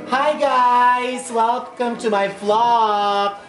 Hi guys, welcome to my vlog.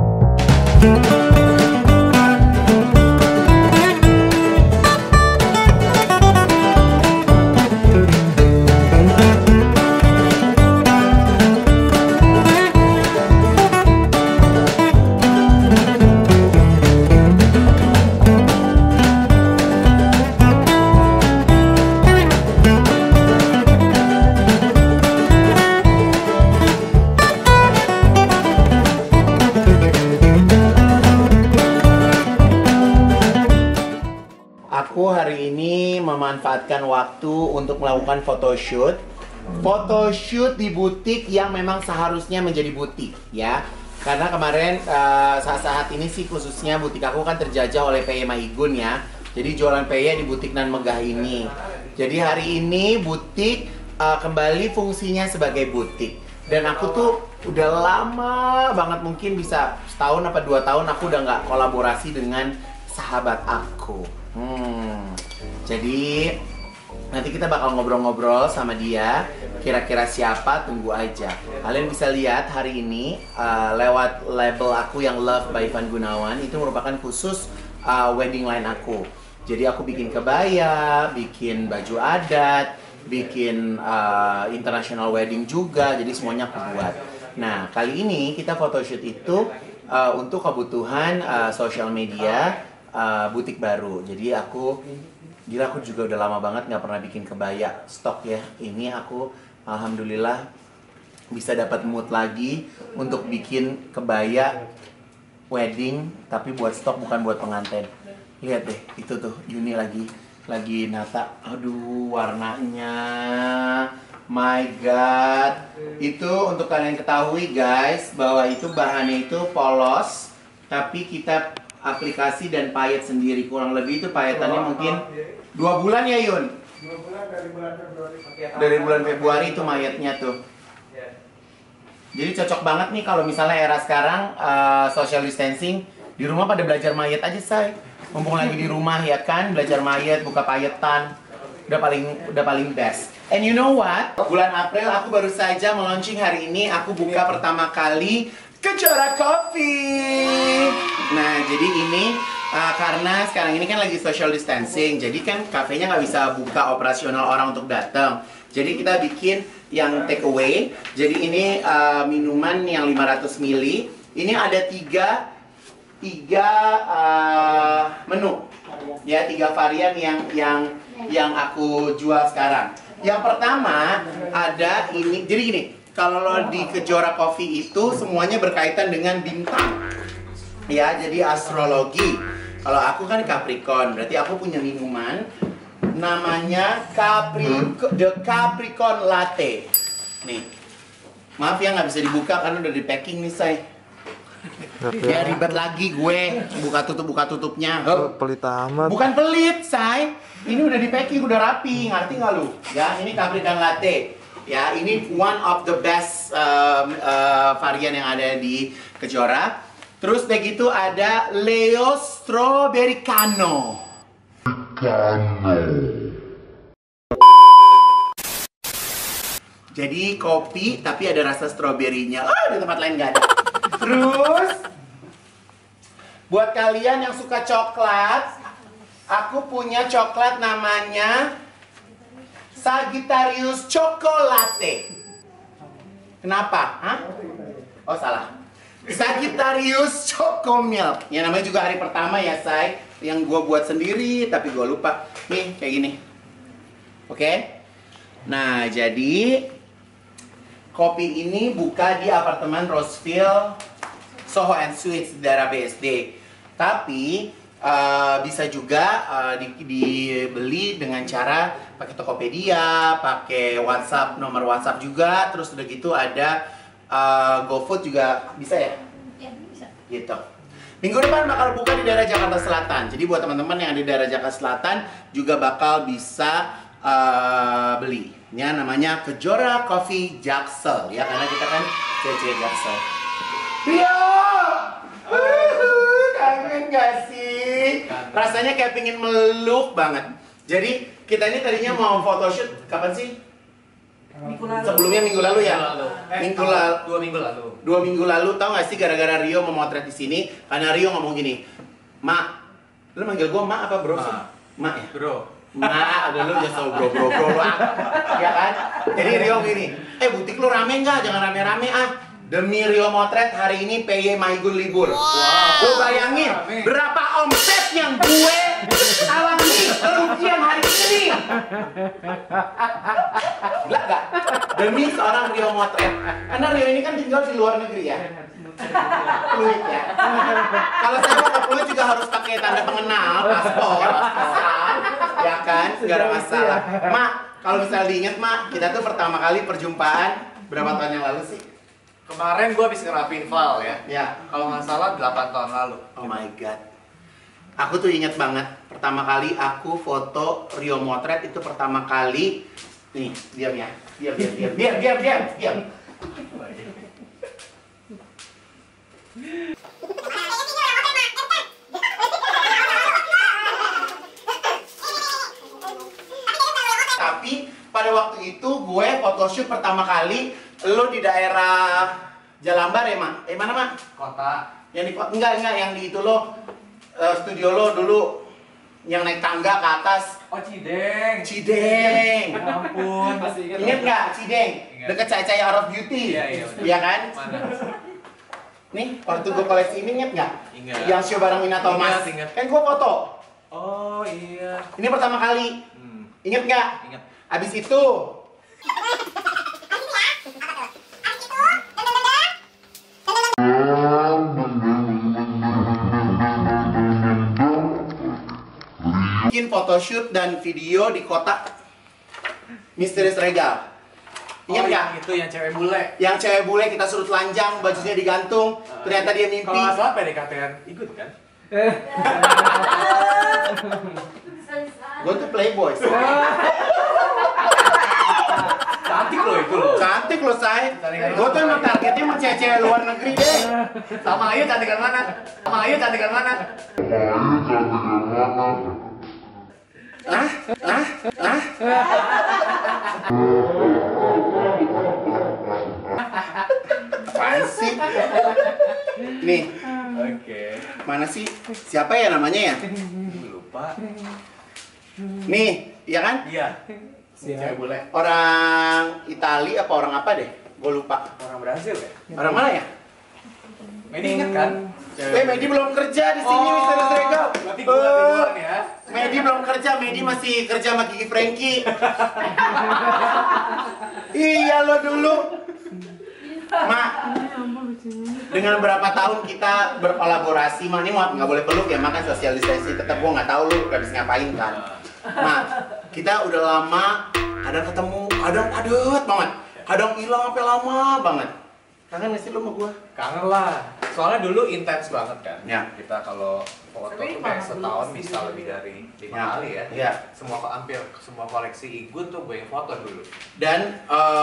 Aku hari ini memanfaatkan waktu untuk melakukan photoshoot. Photoshoot di butik yang memang seharusnya menjadi butik, ya. Karena kemarin saat-saat ini sih khususnya butik aku kan terjajah oleh Peye Maigun ya. Jadi jualan Peye di butik Nan Megah ini. Jadi hari ini butik kembali fungsinya sebagai butik. Dan aku tuh udah lama banget, mungkin bisa setahun apa 2 tahun aku udah nggak kolaborasi dengan sahabat aku. Jadi nanti kita bakal ngobrol-ngobrol sama dia. Kira-kira siapa, tunggu aja. Kalian bisa lihat hari ini lewat label aku yang Love by Ivan Gunawan. Itu merupakan khusus wedding line aku. Jadi aku bikin kebaya, bikin baju adat, bikin international wedding juga. Jadi semuanya aku buat. Nah, kali ini kita photoshoot itu untuk kebutuhan social media butik baru. Jadi aku juga udah lama banget nggak pernah bikin kebaya stok ya. Ini aku alhamdulillah bisa dapat mood lagi untuk bikin kebaya wedding, tapi buat stok bukan buat pengantin. Lihat deh, itu tuh Yuni lagi nata. Aduh, warnanya, my god. Itu untuk kalian ketahui guys, bahwa itu bahannya itu polos, tapi kita aplikasi dan payet sendiri. Kurang lebih itu payetannya mungkin 2 bulan ya Yun? 2 bulan dari bulan Februari. Dari bulan Februari itu mayetnya tuh. Jadi cocok banget nih kalau misalnya era sekarang social distancing, di rumah pada belajar mayet aja say. Mumpung lagi di rumah ya kan, belajar mayet, buka payetan. Udah paling best. And you know what? Bulan April aku baru saja meluncing hari ini, aku buka pertama kali Kejora Coffee. Nah, jadi ini karena sekarang ini kan lagi social distancing, jadi kan kafenya nggak bisa buka operasional orang untuk datang. Jadi kita bikin yang take away. Jadi ini minuman yang 500 ml. Ini ada tiga menu, ya, 3 varian yang aku jual sekarang. Yang pertama ada ini. Jadi gini. Kalau di Kejora Coffee itu semuanya berkaitan dengan bintang. Ya, jadi astrologi. Kalau aku kan Capricorn, berarti aku punya minuman namanya The Capricorn Latte. Nih. Maaf ya nggak bisa dibuka karena udah di packing nih, say. Ya ribet lagi gue buka tutupnya. Pelit amat. Bukan pelit, say. Ini udah di packing, udah rapi, ngerti nggak lu? Ya, ini Capricorn Latte. Ya, ini one of the best varian yang ada di Kejora. Terus begitu ada Leo Strawberry Cano. Jadi kopi tapi ada rasa stroberinya. Di tempat lain nggak ada. Terus buat kalian yang suka coklat, aku punya coklat namanya Sagittarius Chocolate. Kenapa? Hah? Oh salah. Sagittarius Choco Milk. Yang namanya juga hari pertama ya, say. Yang gue buat sendiri, tapi gue lupa. Nih, kayak gini. Oke? Nah, jadi kopi ini buka di apartemen Rosefield, Soho and Suites di daerah BSD. Tapi bisa juga dibeli dengan cara pakai Tokopedia, pakai WhatsApp, nomor WhatsApp juga. Terus udah gitu ada GoFood juga bisa ya? Ya, bisa. Gitu. Minggu depan bakal buka di daerah Jakarta Selatan. Jadi buat teman-teman yang ada di daerah Jakarta Selatan juga bakal bisa beli. Ini namanya Kejora Coffee Jaksel ya, karena kita kan cewek Jaksel. Rio! Kangen gak sih? Rasanya kayak pingin meluk banget. Jadi kita ini tadinya mau photoshoot kapan sih? Sebelumnya minggu lalu ya? Minggu lalu. 2 minggu lalu. 2 minggu lalu, tau gak sih gara-gara Rio memotret di sini? Karena Rio ngomong gini, "Mak, lu manggil gua Mak apa bro?" Mak ya? Bro. Mak, udah lu jangan selalu bro lah. Ya kan? Jadi Rio gini, butik lu rame nggak? Jangan rame-rame ah. Demi Rio motret hari ini PY Maigun libur. Wow. Lu bayangin berapa omset yang gue alami kerugian hari ini. Gila gak? Demi seorang Rio motret. Karena Rio ini kan tinggal di luar negeri ya. Fluid ya. Kalau saya mau ke Fluid juga harus pakai tanda pengenal, paspor, ya kan? Gak ada masalah. Mak, kalau misalnya diingat Mak, kita tuh pertama kali perjumpaan berapa tahun yang lalu sih? Kemarin gua habis ngerapin file ya. Ya. Kalau nggak salah 8 tahun lalu. Oh my god. Aku tuh inget banget pertama kali aku foto Rio motret itu pertama kali. Nih, diam ya. Diam. Tapi pada waktu itu gue photoshoot pertama kali lo di daerah Jalambar ya, Mak? Mana, Mak? Kota. Yang di enggak yang di itu lo studio lo dulu yang naik tangga ke atas. Oh, Cideng. Cideng. Ya ampun, masih ingat. Ingat nggak Cideng? Ingat. Dekat Cahaya Art of Beauty. Iya. Iya kan? Mana? Nih, waktu gue koleksi ini inget nggak? Ingat. Yang show bareng Mina Thomas. Ingat. Kan gue foto. Oh, iya. Ini pertama kali. Ingat nggak? Ingat. Abis itu bikin photoshoot dan video di kota Misterius Regal. Ingat nggak? Itu yang cewek bule. Yang cewek bule kita suruh telanjang, bajunya digantung, ternyata dia mimpi. Kalau nggak salah PDKT-an ikut kan? Gue tuh playboy. Cantik loh itu loh. Cantik loh, say. Gue tuh emang targetnya sama cewek-cewek luar negeri deh. Sama Ayu cantikan mana? Apaan sih? Nih, Oke. mana sih? Siapa ya namanya ya? Lupa. Nih, iya kan? Iya. Cewek bule. Orang Itali apa orang apa deh? Gue lupa. Orang Brazil ya? Orang mana ya? Medi ingat kan? Medi belum kerja di sini, Misterius Regal. Berarti gue duluan ya. Medi belum kerja, Medi masih kerja sama Gigi Frankie. Iya lo dulu. Mak, dengan berapa tahun kita berkolaborasi, Mak, ini nggak boleh peluk ya, makan social distancing. Tetap gue nggak tahu lu habis ngapain kan. Mak, kita udah lama, kadang ketemu, kadang adet banget, kadang hilang sampai lama banget. Kangen nggak sih lu sama gue? Kangen lah. Soalnya dulu intens banget kan. Ya. Kita kalau foto tuh kayak setahun bisa lebih dari 5 kali ya. Iya. Hampir semua koleksi Igun tuh gue yang foto dulu. Dan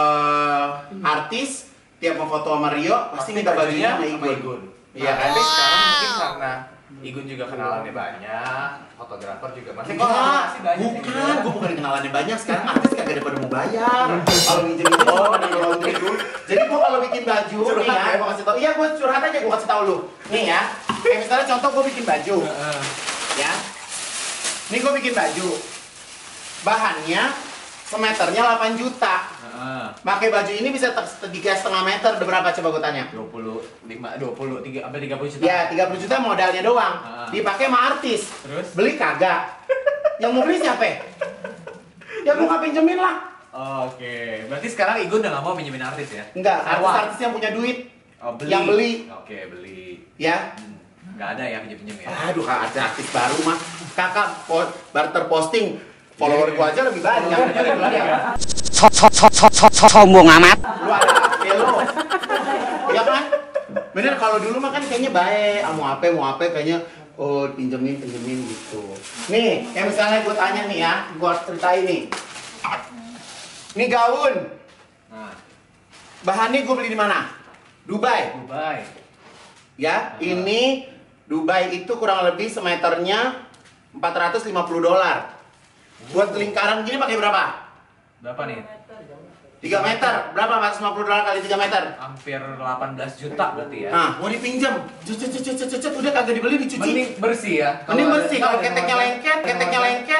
artis tiap mau foto sama Rio pasti minta bajunya sama Igun. Iya kan? Tapi sekarang mungkin karena Igun juga kenalannya banyak, fotografer juga masih Enggak, banyak. bukan, gue bukan kenalannya banyak. Sekarang artis kagak ada pada mau bayar. Kalau minjem-minjem cuma pada laundry dulu. Jadi gue kalau bikin baju, nih ya, gue kasih tau. Iya, gue curhat aja, gue kasih tau lu. Nih ya, kayak misalnya contoh gue bikin baju, ya. Nih gue bikin baju, bahannya semeternya 8 juta. Pakai baju ini bisa 3,5 meter, udah berapa coba gue tanya? 23 sampai 30 juta. Ya, 30 juta modalnya doang. Dipakai sama artis. Terus? Beli kagak. Yang mau beli siapa? Ya gue nggak pinjemin lah. Oke, berarti sekarang Igun udah nggak mau pinjemin artis ya? Enggak, Sewa. artis-artis yang punya duit. Oh, beli. Yang beli. Oke, beli. Ya. Nggak ada ya pinjem-pinjem ya? Aduh, ada artis baru mah. Kakak barter posting. Follower gua aja lebih banyak daripada dia. Sombong amat. Lu ada lo. Ya kan? Bener kalau dulu mah kan kayaknya baik. Mau apa kayaknya pinjemin gitu. Nih, kayak misalnya gue tanya nih ya, gue ceritain nih. Nih gaun. Nah, Bahannya gue beli di mana? Dubai. Ya, ini Dubai itu kurang lebih semeternya $450. Buat lingkaran gini pakai berapa? berapa nih? 3 meter. Berapa $450 kali 3 meter? Hampir 18 juta berarti ya. Nah, mau dipinjam. Cet, udah kagak dibeli, dicuci. Mending bersih ya. Mending bersih, kalau keteknya lengket.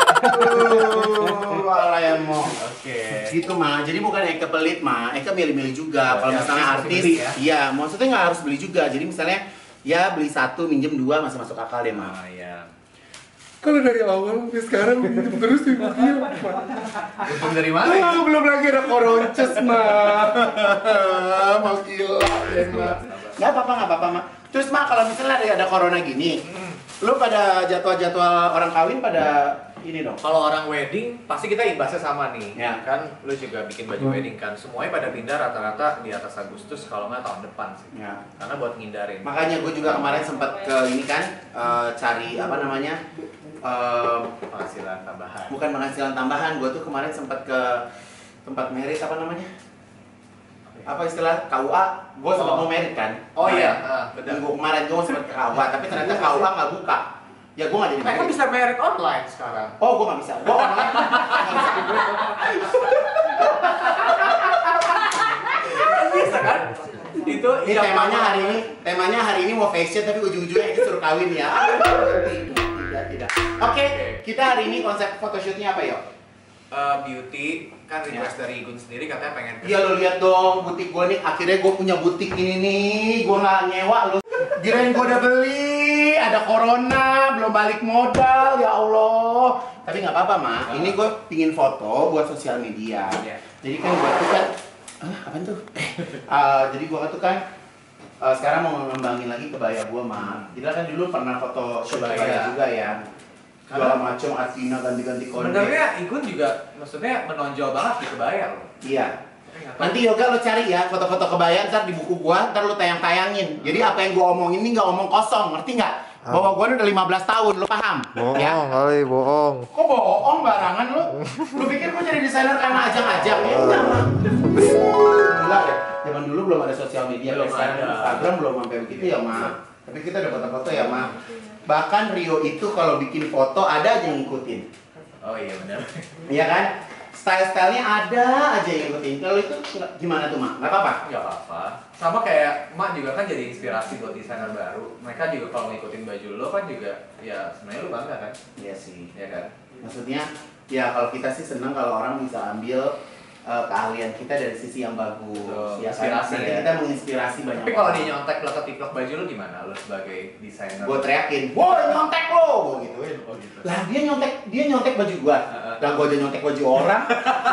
Alayamo. Oke. Gitu mah. Jadi bukan Eka pelit mah. Eka milih-milih juga. Kalau Ya, misalnya harus artis, beli ya. iya, maksudnya nggak harus beli juga. Jadi misalnya ya beli 1 minjem 2 masih masuk akal deh mah. Ah ya. Kalau dari awal sampai sekarang minjem terus di dia. Untung dari mana ya? Belum lagi ada koronces mah. Mau gila deh mah. Nggak apa-apa mah. Terus mah kalau misalnya ada corona gini, lu pada jadwal orang kawin pada ini dong. Kalau orang wedding pasti kita imbasnya sama nih. Ya. Kan lu juga bikin baju wedding kan. Semuanya pada pindah rata-rata di atas Agustus kalau nggak tahun depan sih. Ya. Karena buat ngindarin. Makanya gue juga kemarin sempat ke ini kan cari apa namanya Penghasilan tambahan. bukan penghasilan tambahan. Gue tuh kemarin sempat ke tempat merit apa namanya? Apa istilah KUA? Gue sempat mau merit kan? Oh Kemarin. iya, benar. Minggu kemarin gue sempat ke KUA, tapi ternyata KUA nggak buka. Ya gue nggak jadi Mereka merit. bisa merit online sekarang. Oh gue nggak bisa. Gue online. Nggak bisa. Bisa kan? Itu Ini temanya hari ini mau fashion tapi ujung-ujungnya itu suruh kawin ya. Tidak. Oke, kita hari ini konsep photoshootnya apa ya? Beauty kan request dari Igun sendiri katanya pengen Iya lo lihat dong butik gue nih, akhirnya gue punya butik ini nih, gue nggak nyewa lo. Kirain gue udah beli, ada corona, belum balik modal, ya Allah. Tapi nggak apa-apa mah, ini gue pingin foto buat sosial media. Iya. Jadi kan gue tuh kan, apaan tuh? Jadi gue tuh kan sekarang mau ngembangin lagi kebaya gue mah. Jadi kan dulu pernah foto shoot kebaya juga ya. Segala macam Athena ganti-ganti kode. Sebenarnya Igun juga maksudnya menonjol banget di kebaya loh. Iya. Nanti Yoga lo cari ya foto-foto kebaya ntar di buku gua, ntar lo tayang-tayangin. Jadi apa yang gua omongin ini nggak omong kosong, ngerti nggak? Bahwa gua udah 15 tahun, lo paham? Bohong Ya? kali, bohong. Kok bohong barangan lo? Lo pikir gua jadi desainer karena ajang-ajang? Ya enggak mah. Gila deh. Zaman dulu belum ada sosial media, Belum kayak sekarang ada. Instagram belum sampai begitu ya mah. Tapi kita ada foto-foto ya mah. Bahkan Rio itu kalau bikin foto ada aja yang ngikutin. Oh iya benar. Iya kan? Style-stylenya ada aja yang ngikutin. Kalau itu gimana tuh mak? Gak apa-apa? Nggak apa-apa. Sama kayak Mak juga kan jadi inspirasi buat desainer baru. Mereka juga kalau ngikutin baju lo kan juga ya sebenarnya lo bangga kan? Iya sih. Ya kan? Maksudnya ya kalau kita sih senang kalau orang bisa ambil keahlian kita dari sisi yang bagus. Betul. Ya, Inspirasi kan? ya. Kita menginspirasi banyak. Tapi kalau dia nyontek plek-plek baju lo gimana? Lo sebagai desainer? Gue teriakin, woi nyontek lo, gue gituin. Oh gitu. Lah dia nyontek baju gua. Lah gua aja nyontek baju orang.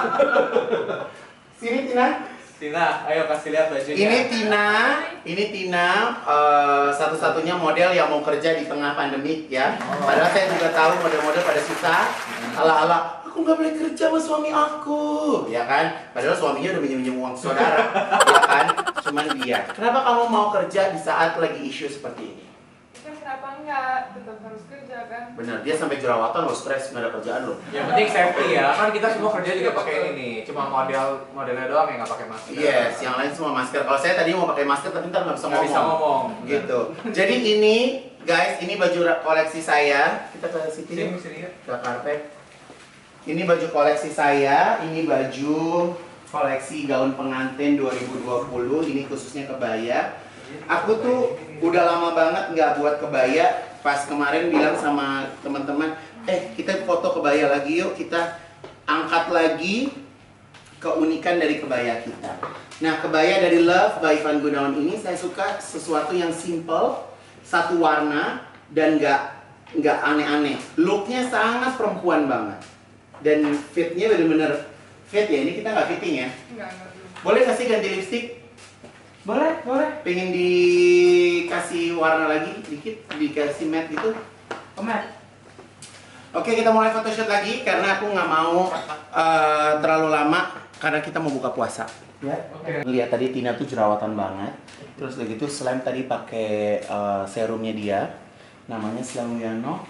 Sini Tina. Tina, ayo kasih lihat bajunya. Ini Tina satu-satunya model yang mau kerja di tengah pandemik ya. Padahal saya juga tahu model-model pada susah. Ala-ala, aku nggak boleh kerja sama suami aku, ya kan? Padahal suaminya udah minjem uang saudara, ya kan? Cuman dia. Kenapa kamu mau kerja di saat lagi isu seperti ini? Kan kenapa enggak? Tetap harus kerja kan? Bener, dia sampai jerawatan lo, stres nggak ada kerjaan lo. Yang penting safety ya. Kan kita semua kerja juga pakai ini nih. Cuma modelnya doang yang nggak pakai masker. Yes, yang lain semua masker. Kalau saya tadi mau pakai masker tapi ntar nggak bisa Nggak ngomong. bisa ngomong. Gitu. Jadi ini, guys, ini baju koleksi saya. Kita ke situ Sini, yuk. sini ya. Ke karpet. Ini baju koleksi saya. Ini baju koleksi gaun pengantin 2020. Ini khususnya kebaya. Aku tuh udah lama banget nggak buat kebaya. Pas kemarin bilang sama teman-teman, kita foto kebaya lagi yuk. Kita angkat lagi keunikan dari kebaya kita. Nah, kebaya dari Love by Ivan Gunawan ini saya suka sesuatu yang simple, satu warna dan nggak aneh-aneh. Looknya sangat perempuan banget dan fitnya bener-bener fit ya. Ini kita nggak fitting ya. Enggak dulu. Boleh kasih ganti lipstick? Boleh. Pengen dikasih warna lagi dikit, dikasih matte gitu? Oh, matte. Oke, kita mulai photoshoot lagi karena aku nggak mau terlalu lama karena kita mau buka puasa. Ya. Oke. Lihat tadi Tina tuh jerawatan banget. Terus udah gitu Slam tadi pakai serumnya dia. Namanya Slam Wiano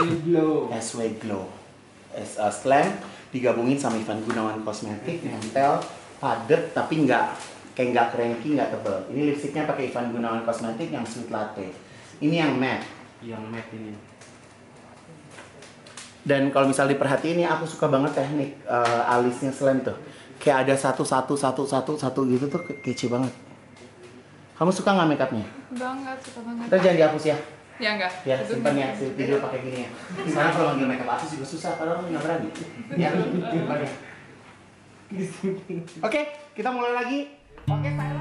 SW Glow. Slam digabungin sama Ivan Gunawan Kosmetik, nempel, padet tapi kayak nggak cranky, nggak tebel. Ini lipstiknya pakai Ivan Gunawan Kosmetik yang sweet latte. Ini yang matte. Yang matte ini. Dan kalau misalnya diperhatiin ya, aku suka banget teknik alisnya Slam tuh. kayak ada satu gitu tuh kece banget. Kamu suka nggak makeupnya? Banget, suka banget. Ntar jangan dihapus ya. Ya enggak. Ya, simpan ya, video pakai gini ya. Soalnya kalau manggil makeup artist juga susah, kalau orang nggak berani. Ya, simpan ya. Oke, kita mulai lagi. Oke, silent.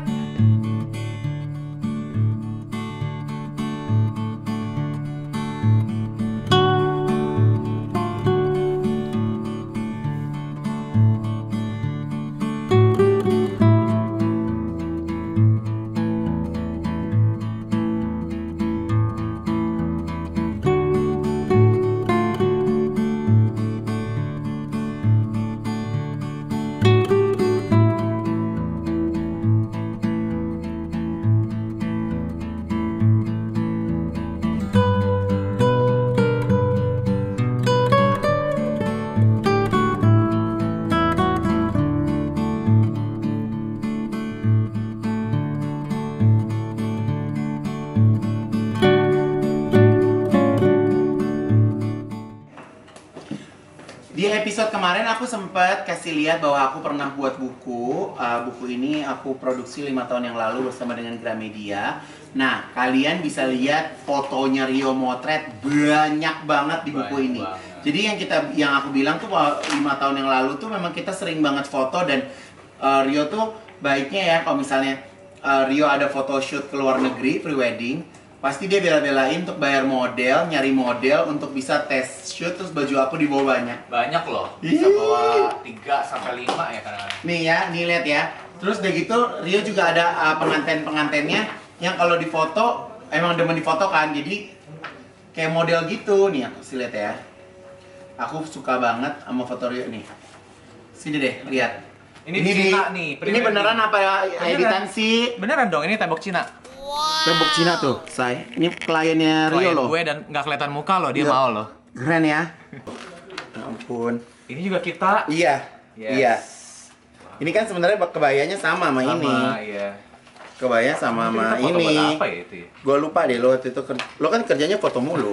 Di episode kemarin aku sempat kasih lihat bahwa aku pernah buat buku. Buku ini aku produksi 5 tahun yang lalu bersama dengan Gramedia. Nah, kalian bisa lihat fotonya Rio motret banyak banget di buku ini. Jadi yang aku bilang tuh 5 tahun yang lalu tuh memang kita sering banget foto, dan Rio tuh baiknya ya kalau misalnya Rio ada photoshoot ke luar negeri, pre-wedding, pasti dia bela-belain untuk bayar model, nyari model untuk bisa tes shoot, terus baju aku dibawa banyak. Banyak loh, bisa bawa 3-5 ya kadang-kadang. Nih ya, nih lihat ya. Terus udah gitu, Rio juga ada pengantin-pengantinnya yang kalau difoto, emang demen difoto kan, jadi kayak model gitu. Nih aku sih lihat ya. Aku suka banget sama foto Rio nih. Sini deh, lihat. Ini Cina nih, Ini beneran apa ya editan sih? Beneran dong, ini tembok Cina. Tembok Cina tuh, say. Ini kliennya Rio Klien loh. gue dan nggak kelihatan muka loh, dia Iya. mau loh. Keren ya. Ya ampun. Ini juga kita. Iya. Yes. Iya. Ini kan sebenarnya kebayanya sama Sama, ini. iya. Kebaya sama Kita foto ini. buat apa ya itu ya? Gua lupa deh lo waktu itu lo kan kerjanya foto mulu.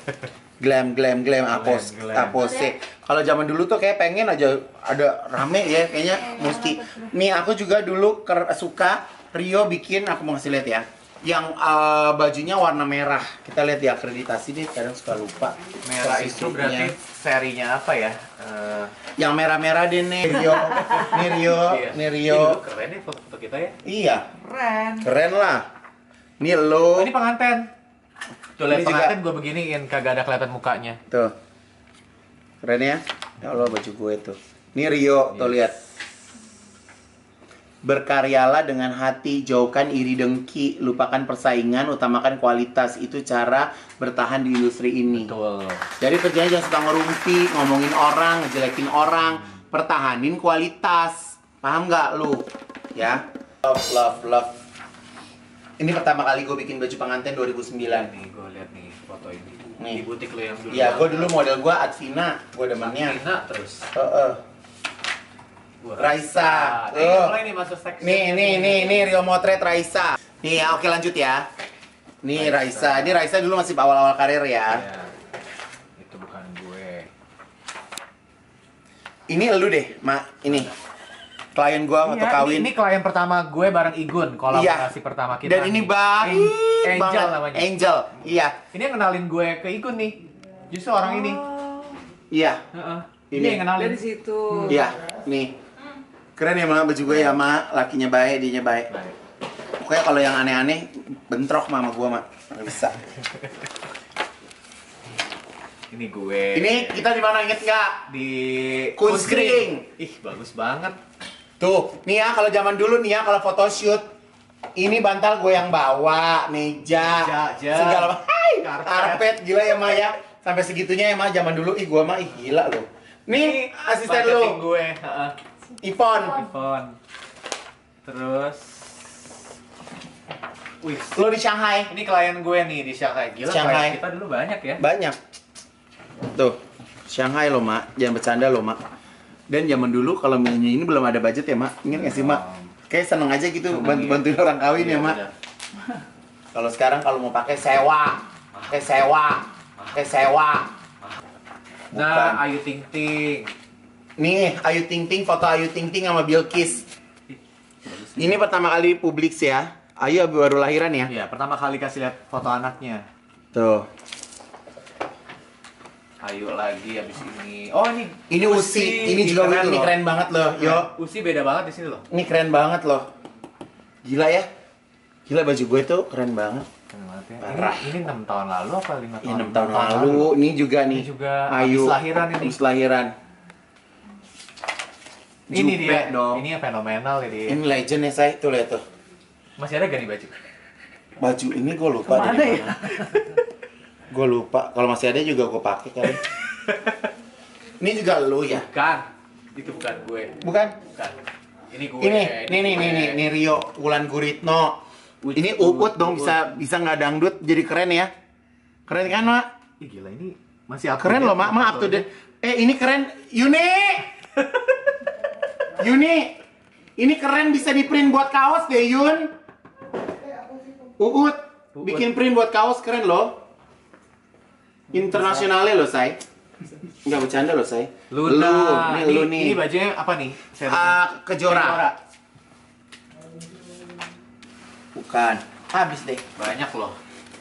glam apose. Kalau zaman dulu tuh kayak pengen aja ada rame ya, kayaknya mesti. Nih aku juga dulu suka Rio bikin, aku mau ngasih lihat ya. Yang bajunya warna merah. Kita lihat di akreditasi deh, kadang suka lupa. Merah itu berarti serinya apa ya? Yang merah-merah deh nih Rio. Nih Rio, Iya. nih Ini Rio. dulu keren ya foto-foto kita ya. Iya, Keren. keren lah. Nih lo. Oh, ini pengantin. Tuh lihat Ini juga. pengantin gue beginiin, kagak ada kelihatan mukanya. Tuh. Keren ya? Ya Allah, baju gue tuh. Nih Rio, tuh lihat. Berkaryalah dengan hati, jauhkan iri dengki, lupakan persaingan, utamakan kualitas. Itu cara bertahan di industri ini. Betul. Jadi kerjanya jangan suka ngerumpi, ngomongin orang, ngejelekin orang, pertahanin kualitas. Paham nggak lu? Ya. Love. Ini pertama kali gue bikin baju pengantin 2009. Nih, gue lihat nih foto ini. Nih. Di butik lo yang dulu. Iya, gue dulu model gue Advina, gue demennya. Cina terus. Raisa. Ini mulai nih masuk section. Nih Rio motret Raisa. Nih ya, oke lanjut ya. Nih Raisa. Ini Raisa dulu masih awal-awal karir ya. Iya. Itu bukan gue. Ini elu deh, Mak. Ini. Klien gua waktu Iya, kawin. ini klien pertama gue bareng Igun, kolaborasi pertama kita. Dan ini nih. baik Angel banget. namanya. Angel. Iya. Ini yang kenalin gue ke Igun nih. Justru orang ini. Iya. Heeh. Ini. Ini yang kenalin. Dari situ. Iya. Nih. Keren ya, Mak, baju gue ya, Mak. Lakinya baik, dianya baik. Baik. Pokoknya kalau yang aneh-aneh bentrok sama gua, Mak. Nggak bisa. Ini gue. Ini kita di mana, inget nggak? Di Kunskring. Ih, bagus banget. Tuh, nih ya, kalau zaman dulu nih ya, kalau photoshoot, ini bantal gue yang bawa, meja, Meja. segala macam. Hai, Karpet. karpet, gila ya, Ma ya. Sampai segitunya ya, Ma, zaman dulu. Ih, gua mah, ih, gila loh. Nih, asisten budgeting lu, gue. Heeh. Ipon. Iphone. Terus wih, Lu di Shanghai. ini klien gue nih di Shanghai. Gila, Shanghai. klien kita dulu banyak ya. Banyak. Tuh, Shanghai loh, Mak. Jangan bercanda loh, Mak. Dan zaman dulu kalau milihnya ini belum ada budget ya, Mak. Ingat nggak sih, Mak? Kayak seneng aja gitu Seneng, bantuin orang kawin Iya, ya, Mak. bener. Kalau sekarang kalau mau pakai sewa. Nah, Bukan. Ayu Ting Ting. Nih, Ayu Ting Ting, foto Ayu Ting Ting sama Bilqis. Ini pertama kali publik sih ya. Ayu baru lahiran ya? Iya, pertama kali kasih lihat foto anaknya. Tuh. Ayu lagi abis ini. Oh Ini Usi. Ini juga ini keren banget loh. Yo. Usi beda banget di sini loh. Ini keren banget loh. Gila ya. Gila baju gue tuh keren banget. Keren banget ya. Parah. Ini 6 tahun lalu apa 5 tahun? 6 tahun lalu. Ini juga nih. Ini juga Ayu. habis lahiran ini. Habis lahiran. Ini Jupe dia dong. Ini yang fenomenal jadi. Ini legend ya saya. Tuh lihat tuh. Masih ada gak nih baju? Baju ini gue lupa. Kemana dari ya? mana. Gue lupa. Kalau masih ada juga gue pakai kali. Ini juga lu ya? Bukan. Itu bukan gue. Bukan? Bukan. Ini gue. Ini Rio Wulan Guritno. Ini Uut dong bisa nggak dangdut jadi keren ya. Keren kan, Mak? Ih, gila ini masih up to Keren date loh, Mak. Maaf tuh deh. Ini keren. Yuni. Ini keren bisa di print buat kaos deh, Yun. Uut bikin print buat kaos keren loh. Internasionalnya loh, Say. Enggak bercanda loh, Say. Luna. Lu nih. Ini bajunya apa nih? Kejora. Bukan. Habis deh. Banyak loh.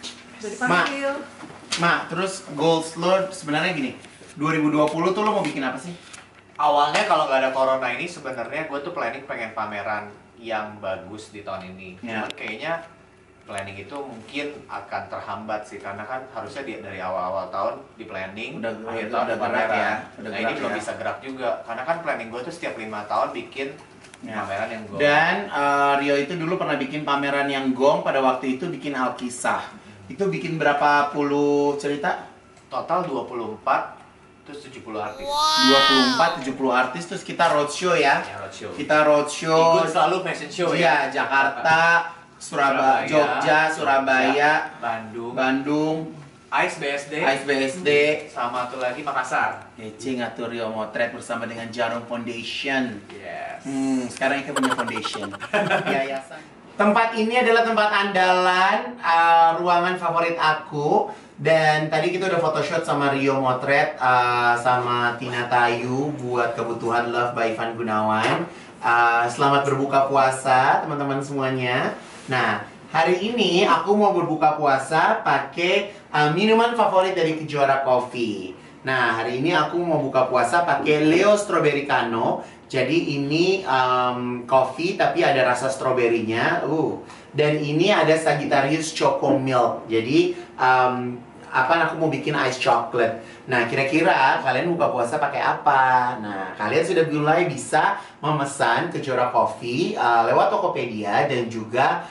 Ma, terus goals lo sebenarnya gini. 2020 tuh lo mau bikin apa sih? Awalnya kalau nggak ada corona ini sebenarnya gue tuh planning pengen pameran yang bagus di tahun ini. Ya. Cuman kayaknya planning itu mungkin akan terhambat sih karena kan harusnya dari awal-awal tahun di planning, akhir tahun udah ada pameran. gerak ya. Nah ini belum bisa gerak juga karena kan planning gue tuh setiap 5 tahun bikin pameran yang gong. Dan Rio itu dulu pernah bikin pameran yang gong pada waktu itu bikin Alkisah. Itu bikin berapa puluh cerita? Total 24 terus 70 artis. 24, 70 artis terus kita roadshow ya. Ya, roadshow. Kita roadshow. Ikut selalu fashion show Iya, ya. Jakarta, Surabaya, Jogja, Surabaya, Bandung, Ice BSD, Ice BSD, sama tuh lagi Makassar. Kece ngatur Rio Motret bersama dengan Jarum Foundation. Yes. Sekarang kita punya foundation. Yayasan. Tempat ini adalah tempat andalan, ruangan favorit aku. Dan tadi kita udah photoshoot sama Rio Motret, sama Tina Tayu buat kebutuhan Love by Ivan Gunawan. Selamat berbuka puasa teman-teman semuanya. Nah, hari ini aku mau berbuka puasa pakai minuman favorit dari Kejora Coffee. Nah, hari ini aku mau buka puasa pakai Leo Strawberry Cano. Jadi ini coffee tapi ada rasa stroberinya. Dan ini ada Sagittarius Choco Milk. Jadi aku mau bikin ice chocolate. Nah, kira-kira kalian buka puasa pakai apa? Nah, kalian sudah mulai bisa memesan Kejora Coffee lewat Tokopedia dan juga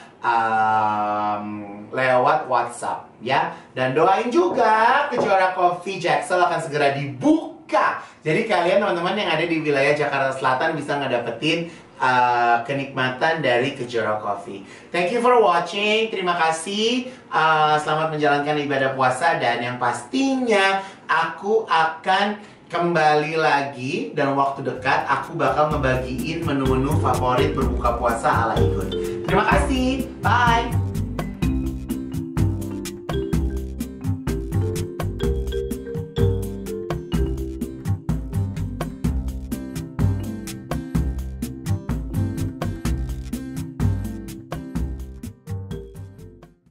lewat WhatsApp ya. Dan doain juga Kejora Coffee Jaksel akan segera dibuka. Jadi kalian teman-teman yang ada di wilayah Jakarta Selatan bisa ngedapetin kenikmatan dari Kejora Coffee. Thank you for watching. Terima kasih. Selamat menjalankan ibadah puasa dan yang pastinya aku akan kembali lagi dalam waktu dekat. Aku bakal ngebagiin menu-menu favorit berbuka puasa ala Igun. Terima kasih. Bye.